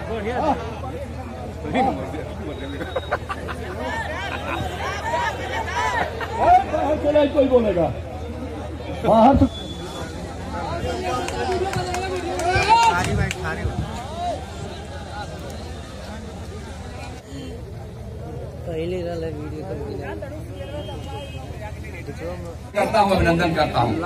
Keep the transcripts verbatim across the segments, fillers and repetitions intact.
कोई बोलेगा बाहर तो पहले वाला वीडियो करता हूँ, अभिनंदन करता हूँ।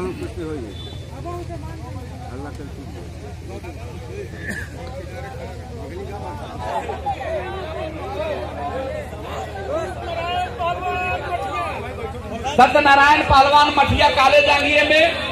सत्यनारायण पहलवान मठिया काले जांगिए में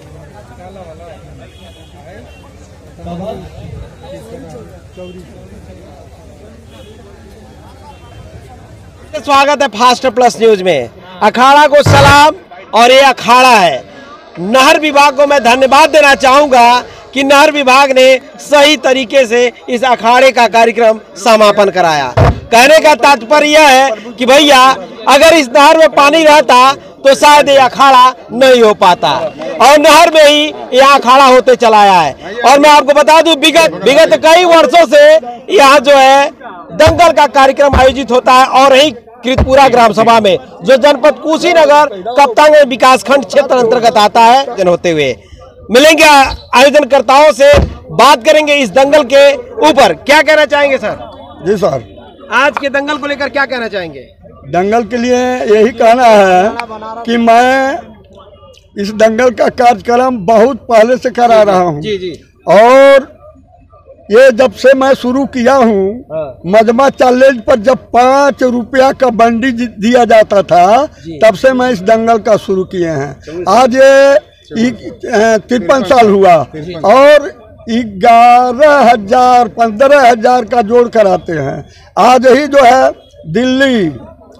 स्वागत है फास्ट प्लस न्यूज में। अखाड़ा को सलाम। और ये अखाड़ा है। नहर विभाग को मैं धन्यवाद देना चाहूंगा कि नहर विभाग ने सही तरीके से इस अखाड़े का कार्यक्रम समापन कराया। कहने का तात्पर्य यह है कि भैया अगर इस नहर में पानी रहता तो शायद ये अखाड़ा नहीं हो पाता, और नहर में ही यह अखाड़ा होते चला आया है। और मैं आपको बता दूं विगत विगत कई वर्षों से यहाँ जो है दंगल का कार्यक्रम आयोजित होता है, और यही कृतपुरा ग्राम सभा में जो जनपद कुशीनगर कप्तान विकास खंड क्षेत्र अंतर्गत आता है जन होते हुए मिलेंगे आयोजनकर्ताओं से, बात करेंगे इस दंगल के ऊपर। क्या कहना चाहेंगे सर? जी सर, आज के दंगल को लेकर क्या कहना चाहेंगे? दंगल के लिए यही कहना है कि मैं इस दंगल का कार्यक्रम बहुत पहले से करा रहा हूँ। जी जी। और ये जब से मैं शुरू किया हूँ, मजमा चैलेंज पर जब पाँच रुपया का बंडी दिया जाता था तब से मैं इस दंगल का शुरू किए हैं। आज ये तिरपन साल हुआ और ग्यारह हजार पंद्रह हजार का जोड़ कराते हैं। आज ही जो है दिल्ली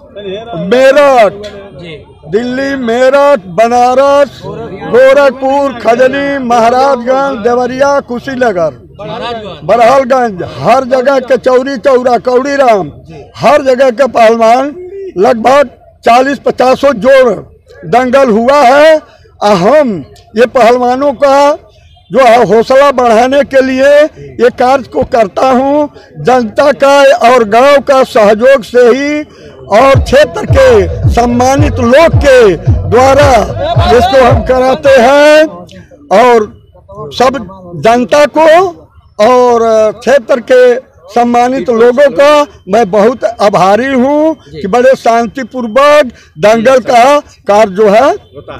मेरठ दिल्ली मेरठ बनारस गोरखपुर खजनी महाराजगंज देवरिया कुशीनगर बरहलगंज हर जगह के चौरी चौरा कौड़ी राम हर जगह के पहलवान लगभग चालीस पचासों जोड़ दंगल हुआ है। अहम ये पहलवानों का जो है हौसला बढ़ाने के लिए ये कार्य को करता हूँ। जनता का और गांव का सहयोग से ही और क्षेत्र के सम्मानित लोग के द्वारा इसको हम कराते हैं, और सब जनता को और क्षेत्र के सम्मानित लोगों का मैं बहुत आभारी हूँ कि बड़े शांतिपूर्वक दंगल का कार्य जो है।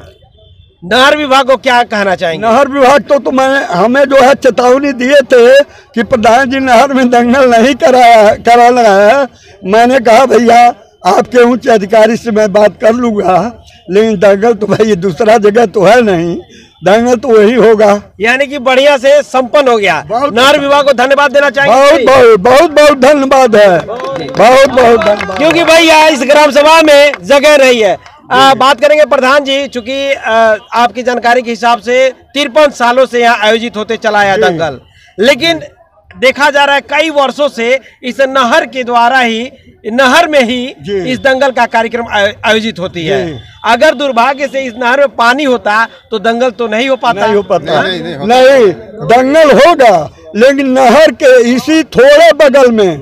नहर विभाग को क्या कहना चाहेंगे? नहर विभाग तो, तो मैं हमें जो है चेतावनी दिए थे कि प्रधान जी नहर में दंगल नहीं कराया कराना है। मैंने कहा भैया आपके उच्च अधिकारी से मैं बात कर लूँगा, लेकिन दंगल तो भाई दूसरा जगह तो है नहीं, दंगल तो वही होगा। यानी कि बढ़िया से संपन्न हो गया। नहर विभाग को धन्यवाद देना चाहेंगे। बहुत बहुत बहुत बहुत धन्यवाद है, बहुत बहुत धन्यवाद, क्योंकि भैया इस ग्राम सभा में जगह रही है। आ, बात करेंगे प्रधान जी, चूंकि आपकी जानकारी के हिसाब से तिरपन सालों से यहाँ आयोजित होते चला आया दंगल, लेकिन देखा जा रहा है कई वर्षों से इस नहर के द्वारा ही नहर में ही इस दंगल का कार्यक्रम आयोजित होती है। अगर दुर्भाग्य से इस नहर में पानी होता तो दंगल तो नहीं हो पाता। नहीं हो पाता नहीं, नहीं, नहीं दंगल होगा, लेकिन नहर के इसी थोड़े बगल में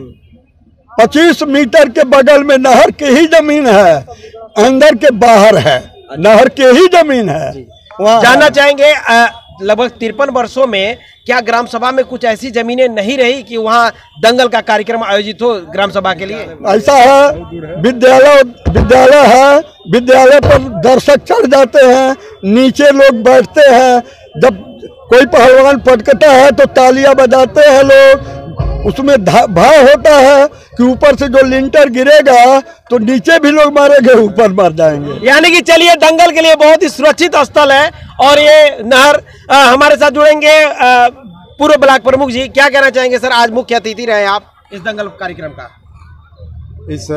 पच्चीस मीटर के बगल में नहर के ही जमीन है, अंदर के बाहर है, नहर के ही जमीन है। जानना चाहेंगे लगभग तिरपन वर्षों में क्या ग्राम सभा में कुछ ऐसी जमीनें नहीं रही कि वहाँ दंगल का कार्यक्रम आयोजित हो ग्राम सभा के लिए? ऐसा है, विद्यालय विद्यालय है, विद्यालय पर दर्शक चढ़ जाते हैं, नीचे लोग बैठते हैं, जब कोई पहलवान पटकता है तो तालियां बजाते हैं लोग। उसमें भय होता है कि ऊपर से जो लिंटर गिरेगा तो नीचे भी लोग मारेंगे, ऊपर मर जाएंगे। यानी कि चलिए दंगल के लिए बहुत ही सुरक्षित स्थल है। और ये नहर आ, हमारे साथ जुड़ेंगे पूर्व ब्लॉक प्रमुख जी। क्या कहना चाहेंगे सर, आज मुख्य अतिथि रहे आप इस दंगल कार्यक्रम का? इस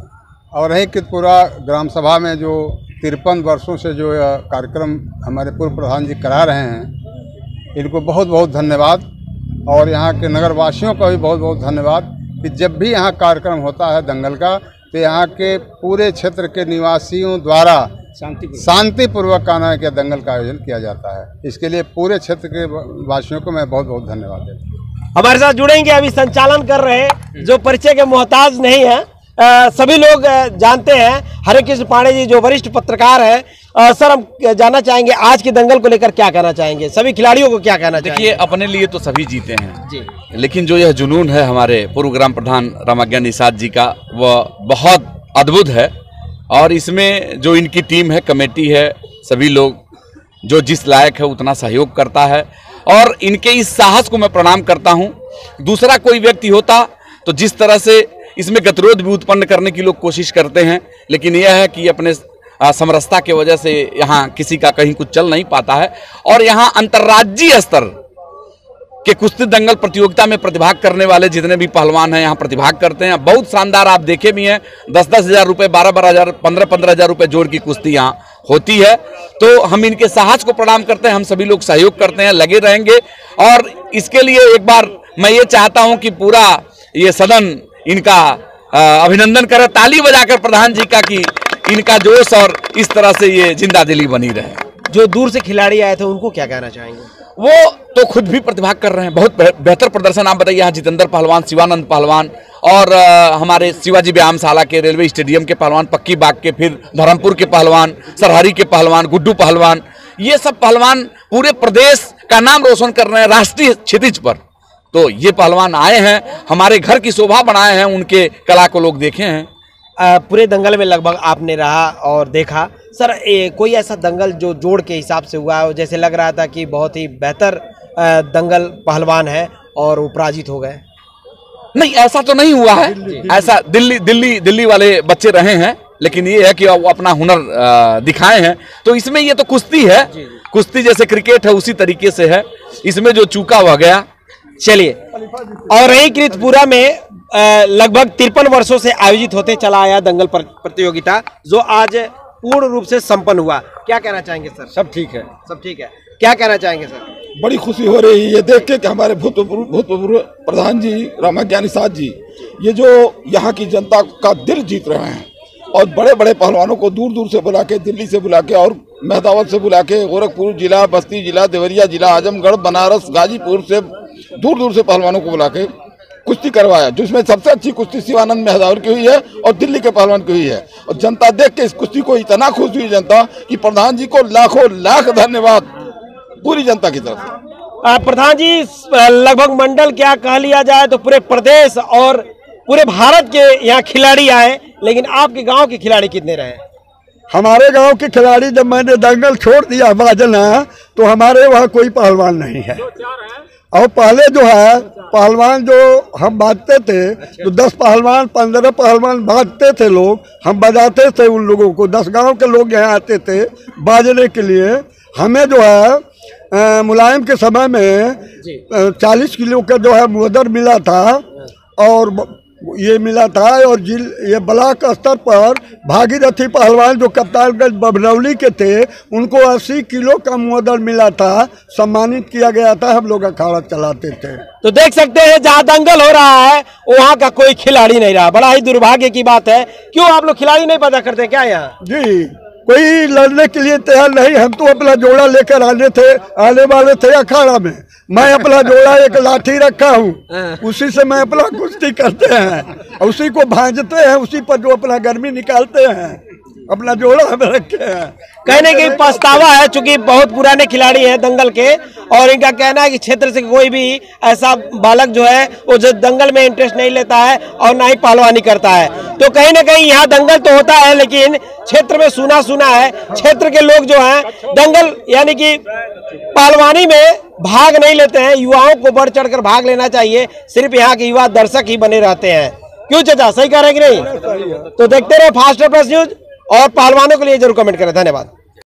और यही कृतपुरा ग्राम सभा में जो तिरपन वर्षों से जो कार्यक्रम हमारे पूर्व प्रधान जी करा रहे हैं, इनको बहुत बहुत धन्यवाद। और यहाँ के नगर वासियों का भी बहुत बहुत धन्यवाद कि जब भी यहाँ कार्यक्रम होता है दंगल का तो यहाँ के पूरे क्षेत्र के निवासियों द्वारा शांतिपूर्वक कान्हा के दंगल का आयोजन किया जाता है। इसके लिए पूरे क्षेत्र के वासियों को मैं बहुत बहुत धन्यवाद देता हूँ। हमारे साथ जुड़ेंगे अभी संचालन कर रहे जो परिचय के मोहताज नहीं है, आ, सभी लोग जानते हैं, हरे कृष्ण पांडे जी जो वरिष्ठ पत्रकार है। आ, सर हम जानना चाहेंगे आज के दंगल को लेकर क्या कहना चाहेंगे, सभी खिलाड़ियों को क्या कहना चाहेंगे? देखिए, अपने लिए तो सभी जीते हैं जी, लेकिन जो यह जुनून है हमारे पूर्व ग्राम प्रधान रामाज्ञा निषाद जी का, वह बहुत अद्भुत है। और इसमें जो इनकी टीम है, कमेटी है, सभी लोग जो जिस लायक है उतना सहयोग करता है और इनके इस साहस को मैं प्रणाम करता हूं। दूसरा कोई व्यक्ति होता तो जिस तरह से इसमें गतिरोध भी उत्पन्न करने की लोग कोशिश करते हैं, लेकिन यह है कि अपने समरसता की वजह से यहाँ किसी का कहीं कुछ चल नहीं पाता है। और यहाँ अंतर्राज्यीय स्तर के कुश्ती दंगल प्रतियोगिता में प्रतिभाग करने वाले जितने भी पहलवान हैं यहाँ प्रतिभाग करते हैं। बहुत शानदार, आप देखे भी हैं, दस दस हजार रुपये, बारह बारह हजार, पंद्रह पंद्रह हजार रुपये जोड़ की कुश्ती यहाँ होती है। तो हम इनके साहस को प्रणाम करते हैं, हम सभी लोग सहयोग करते हैं, लगे रहेंगे। और इसके लिए एक बार मैं ये चाहता हूँ कि पूरा ये सदन इनका अभिनंदन करे, ताली बजाकर प्रधान जी का, कि इनका जोश और इस तरह से ये जिंदा दिली बनी रहे। जो दूर से खिलाड़ी आए थे उनको क्या कहना चाहेंगे? वो तो खुद भी प्रतिभाग कर रहे हैं, बहुत बेहतर प्रदर्शन। आप बताइए, यहाँ जितेंद्र पहलवान, शिवानंद पहलवान और आ, हमारे शिवाजी व्यायामशाला के, रेलवे स्टेडियम के पहलवान, पक्की बाग के, फिर धर्मपुर के पहलवान, सरहरी के पहलवान, गुड्डू पहलवान, ये सब पहलवान पूरे प्रदेश का नाम रोशन कर रहे हैं राष्ट्रीय क्षितिज पर। तो ये पहलवान आए हैं, हमारे घर की शोभा बनाए हैं, उनके कला को लोग देखे हैं। आ, पूरे दंगल में लगभग आपने रहा और देखा सर, ए, कोई ऐसा दंगल जो जोड़ के हिसाब से हुआ है, जैसे लग रहा था कि बहुत ही बेहतर दंगल पहलवान है और वो पराजित हो गए? नहीं, ऐसा तो नहीं हुआ है। ऐसा दिल्ली दिल्ली दिल्ली वाले बच्चे रहे हैं, लेकिन ये है कि वो अपना हुनर दिखाए हैं। तो इसमें ये तो कुश्ती है, कुश्ती जैसे क्रिकेट है उसी तरीके से है, इसमें जो चूका वह गया। चलिए, और रही कृतपुरा में लगभग तिरपन वर्षों से आयोजित होते चला आया दंगल प्रतियोगिता जो आज पूर्ण रूप से संपन्न हुआ, क्या कहना चाहेंगे सर? सब ठीक है, सब ठीक है, क्या कहना चाहेंगे सर? बड़ी खुशी हो रही है ये देख के कि हमारे भूतपूर्व भूतपूर्व प्रधान जी रामाज्ञा निषाद जी ये जो यहाँ की जनता का दिल जीत रहे हैं और बड़े बड़े पहलवानों को दूर दूर से बुला के, दिल्ली से बुला के और मेहदावल से बुला के, गोरखपुर जिला, बस्ती जिला, देवरिया जिला, आजमगढ़, बनारस, गाजीपुर से दूर दूर से पहलवानों को बुला के कुश्ती करवाया, जिसमें सबसे अच्छी कुश्ती शिवानंद मेहदावल की हुई है और दिल्ली के पहलवान की हुई है। और जनता देख के इस कुश्ती को इतना खुश हुई जनता कि प्रधान जी को लाखों लाख धन्यवाद पूरी जनता की तरफ से। प्रधान जी, लगभग मंडल क्या कह लिया जाए तो पूरे प्रदेश और पूरे भारत के यहाँ खिलाड़ी आए, लेकिन आपके गांव के खिलाड़ी कितने रहे? हमारे गांव के खिलाड़ी, जब मैंने दंगल छोड़ दिया बाजना, तो हमारे वहाँ कोई पहलवान नहीं है। और पहले जो है पहलवान जो हम बांटते थे, तो दस पहलवान, पंद्रह पहलवान बांटते थे लोग, हम बजाते थे उन लोगों को। दस गांव के लोग यहाँ आते थे बाजने के लिए। हमें जो है आ, मुलायम के समय में चालीस किलो का जो है मुअदर मिला था और ये मिला था। और जिल ये ब्लॉक स्तर पर भागीरथी पहलवान जो कप्तानगंज बभनौली के थे, उनको अस्सी किलो का मुअदर मिला था, सम्मानित किया गया था। हम लोग अखाड़ा चलाते थे। तो देख सकते हैं जहाँ दंगल हो रहा है वहाँ का कोई खिलाड़ी नहीं रहा, बड़ा ही दुर्भाग्य की बात है। क्यों आप लोग खिलाड़ी नहीं पता करते क्या यहाँ? जी, कोई लड़ने के लिए तैयार नहीं। हम तो अपना जोड़ा लेकर आने थे आने वाले थे अखाड़ा में। मैं अपना जोड़ा एक लाठी रखा हूँ, उसी से मैं अपना कुश्ती करते हैं, उसी को भांजते हैं, उसी पर जो अपना गर्मी निकालते हैं, अपना जोड़ा हम रखे हैं। कहने की पछतावा है, चूंकि बहुत पुराने खिलाड़ी हैं दंगल के, और इनका कहना है कि क्षेत्र से कोई भी ऐसा बालक जो है वो जो दंगल में इंटरेस्ट नहीं लेता है और ना ही पहलवानी करता है। तो कहीं ना कहीं यहाँ दंगल तो होता है, लेकिन क्षेत्र में सुना सुना है, क्षेत्र के लोग जो हैं दंगल यानी कि पहलवानी में भाग नहीं लेते हैं। युवाओं को बढ़ चढ़कर भाग लेना चाहिए, सिर्फ यहाँ के युवा दर्शक ही बने रहते हैं। क्यों चाचा, सही कह रहे हैं कि नहीं? तो देखते रहे फास्ट प्रेस न्यूज और पहलवानों के लिए जरूर कमेंट करें। धन्यवाद।